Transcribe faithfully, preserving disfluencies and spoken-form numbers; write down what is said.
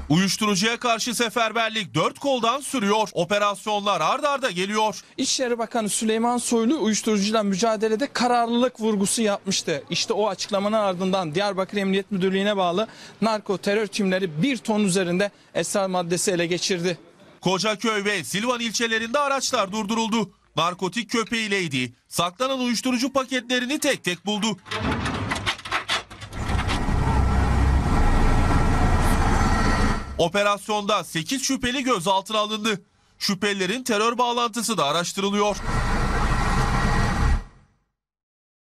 Uyuşturucuya karşı seferberlik dört koldan sürüyor. Operasyonlar ard arda geliyor. İçişleri Bakanı Süleyman Soylu uyuşturucuyla mücadelede kararlılık vurgusu yapmıştı. İşte o açıklamanın ardından Diyarbakır Emniyet Müdürlüğü'ne bağlı narko terör timleri bir ton üzerinde esrar maddesi ele geçirdi. Kocaköy ve Silvan ilçelerinde araçlar durduruldu. Narkotik köpeğiyleydi. Saklanan uyuşturucu paketlerini tek tek buldu. Operasyonda sekiz şüpheli gözaltına alındı. Şüphelilerin terör bağlantısı da araştırılıyor.